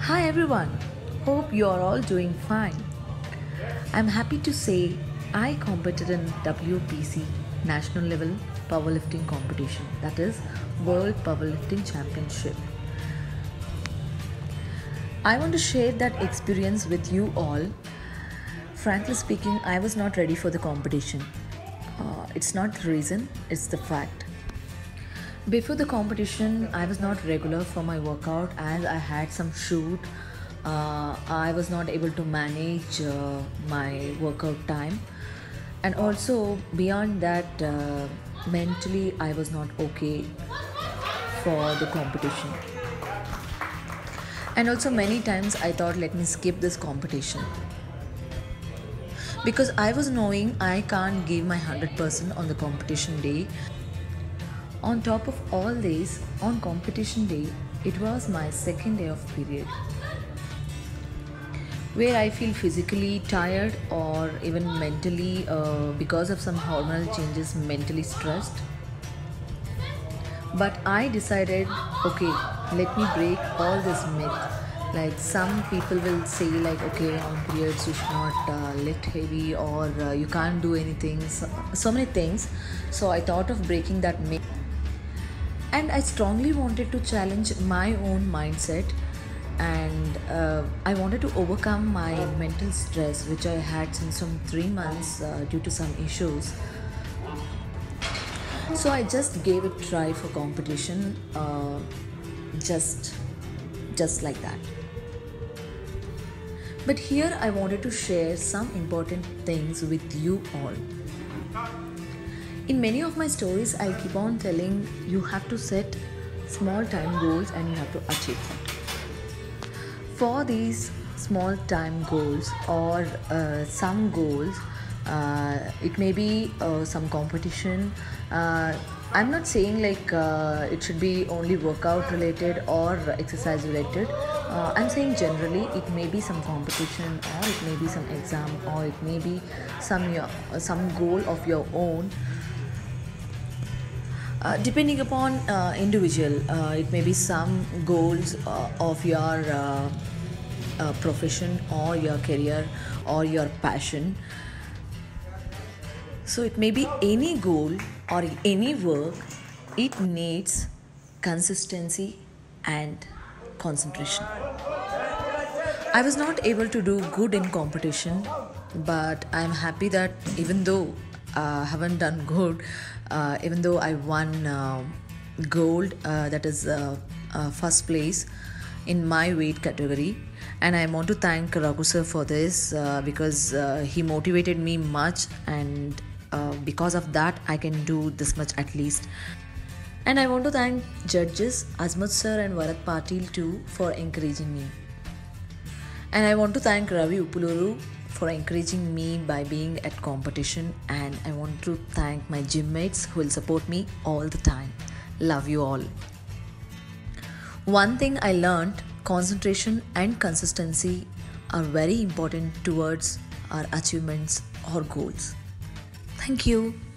Hi everyone, hope you are all doing fine. I'm happy to say I competed in WPC national level powerlifting competition, that is World Powerlifting Championship. I want to share that experience with you all. Frankly speaking, I was not ready for the competition. It's not the reason, it's the fact. Before the competition, I was not regular for my workout as I had some shoot. I was not able to manage my workout time, and also beyond that, mentally I was not okay for the competition. And also, many times I thought, let me skip this competition because I was knowing I can't give my 100% on the competition day. On top of all this, on competition day, it was my second day of period where I feel physically tired or even mentally because of some hormonal changes, mentally stressed. But I decided, okay, let me break all this myth. Like some people will say, like, okay, on periods you should not lift heavy or you can't do anything, so many things. So I thought of breaking that myth. And I strongly wanted to challenge my own mindset, and I wanted to overcome my mental stress which I had since some 3 months due to some issues. So I just gave it a try for competition, just like that. But here I wanted to share some important things with you all. In many of my stories, I keep on telling you have to set small time goals and you have to achieve them. For these small time goals or some goals, it may be some competition. I'm not saying like it should be only workout related or exercise related. I'm saying generally it may be some competition or it may be some exam or it may be some goal of your own. Depending upon individual, it may be some goals of your profession or your career or your passion. So it may be any goal or any work. It needs consistency and concentration. I was not able to do good in competition, but I'm happy that even though I haven't done good, even though I won gold, that is first place in my weight category. And I want to thank Raghu sir for this because he motivated me much, and because of that I can do this much at least. And I want to thank judges Azmat sir and Varat Patil too for encouraging me. And I want to thank Ravi Upuluru for encouraging me by being at competition, and I want to thank my gym mates who will support me all the time. Love you all. One thing I learned, concentration and consistency are very important towards our achievements or goals. Thank you.